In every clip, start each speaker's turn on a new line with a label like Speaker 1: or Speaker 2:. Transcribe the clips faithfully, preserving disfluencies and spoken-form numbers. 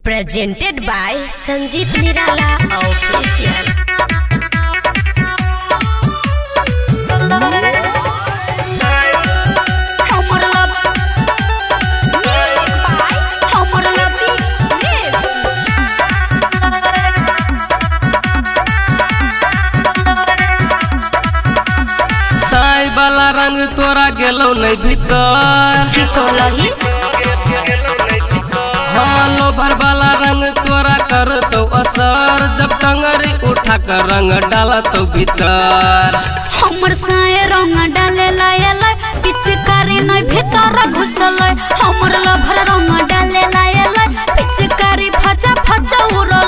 Speaker 1: Presented by Sanjeev Nirala Official.
Speaker 2: साई वाला रंग तोरा गेलो नहीं भीतर हाँ लोभर वाला रंग तोरा कर तो असर जब टंगरी उठा कर रंग डाला तो भीतर
Speaker 3: हमर साए रंग डाले लाए लाए पिचकारी नहीं भीतर घुसल हमर लोभर रंग डाले लाए लाए पिचकारी फचा फचा उड़ल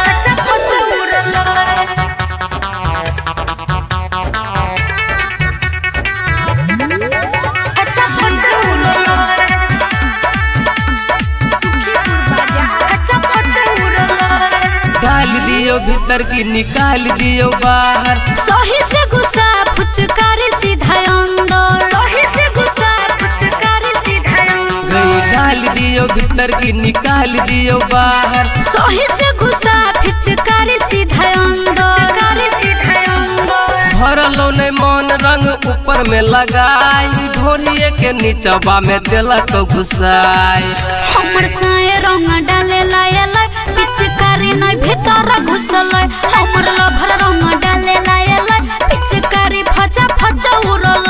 Speaker 2: डाल दियो भीतर की निकाल दियो बाहर
Speaker 3: सही से घुसा फुचकारी सीधा अंदर सही से घुसा फुचकारी सीधा अंदर
Speaker 2: गई डाल दियो भीतर की निकाल दियो बाहर
Speaker 3: सही से घुसा फुचकारी सीधा अंदर सीधा अंदर
Speaker 2: भरलो ने मन रंग ऊपर में लगाई ढोरिए के नीचवा में देलक घुसाई
Speaker 3: हमर साए रंग डाले लाए लाए पिचकारी नहीं भीतर घुसल हमर लोभर रंग डाले लाए लाए पिचकारी फचा फचा उड़ल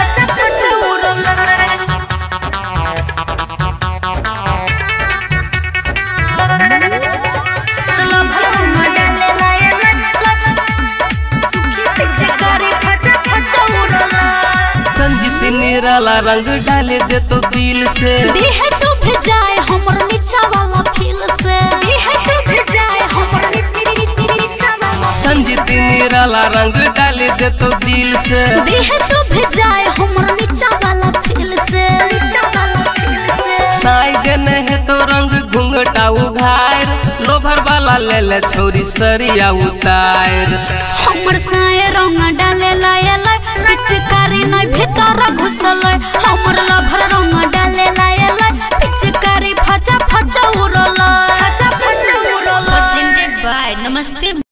Speaker 2: संजीत निराला रंग डाले दे तो दिल से
Speaker 3: देह तो भेजाए हमर नीचा वाला फील से देह तो भेजाए हमर नीचा वाला
Speaker 2: संजीत निराला रंग डाले दे तो दिल से
Speaker 3: देह तो भेजाए हमर नीचा वाला फील से नीचा वाला फील से
Speaker 2: साई देने है तो रंग घूंघटा उघार लोभर वाला ले ले छोरी सरिया उतार
Speaker 3: हमर साए रंग डाले लाए लाए पिचकारी नहीं भीतर घुसल